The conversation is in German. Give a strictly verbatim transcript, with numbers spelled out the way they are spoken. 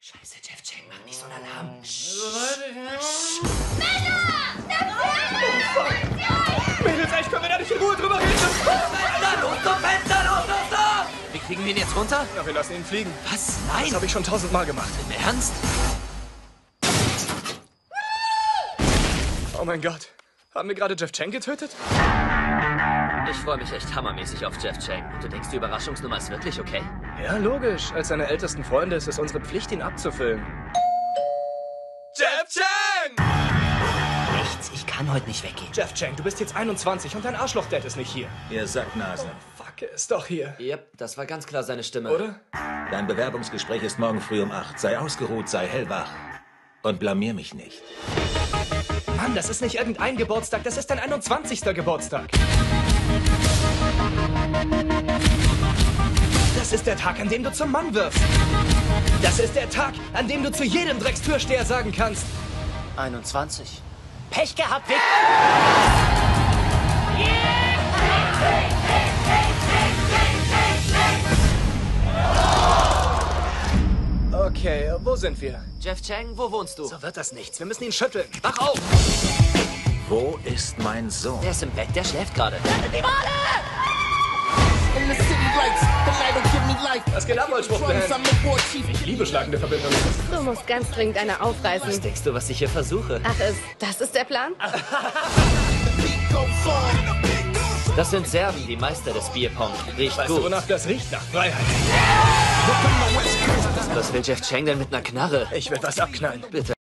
Scheiße, Jeff Chang, mach nicht so einen Alarm. Mädels, echt, können wir da nicht in Ruhe drüber reden? Fenster, los, zum Fenster, los, los, los! Wie kriegen wir ihn jetzt runter? Ja, wir lassen ihn fliegen. Was? Nein! Das habe ich schon tausendmal gemacht. Im Ernst? Oh mein Gott. Haben wir gerade Jeff Chang getötet? Ich freue mich echt hammermäßig auf Jeff Chang. Du denkst, die Überraschungsnummer ist wirklich okay? Ja, logisch. Als seine ältesten Freunde ist es unsere Pflicht, ihn abzufilmen. Jeff Chang! Nichts, ich kann heute nicht weggehen. Jeff Chang, du bist jetzt einundzwanzig und dein Arschloch-Dad ist nicht hier. Ihr Sacknasen. Fuck, er ist doch hier. Yep, das war ganz klar seine Stimme. Oder? Dein Bewerbungsgespräch ist morgen früh um acht. Sei ausgeruht, sei hellwach. Und blamier mich nicht. Mann, das ist nicht irgendein Geburtstag, das ist dein einundzwanzigster Geburtstag. Das ist der Tag, an dem du zum Mann wirst. Das ist der Tag, an dem du zu jedem Dreckstürsteher sagen kannst: einundzwanzig. Pech gehabt, Vic! Okay, wo sind wir? Jeff Chang, wo wohnst du? So wird das nichts. Wir müssen ihn schütteln. Wach auf! Wo ist mein Sohn? Der ist im Bett, der schläft gerade. Was geht ab, Wollspruchband? Ich liebe schlagende Verbindungen. Du musst ganz dringend eine aufreißen. Was denkst du, was ich hier versuche? Ach, ist das ist der Plan? Das sind Serben, die Meister des Bierpong. Riecht Weißt du, gut. wonach das riecht? Nach Freiheit. Was will Jeff Chang denn mit einer Knarre? Ich will was abknallen. Bitte.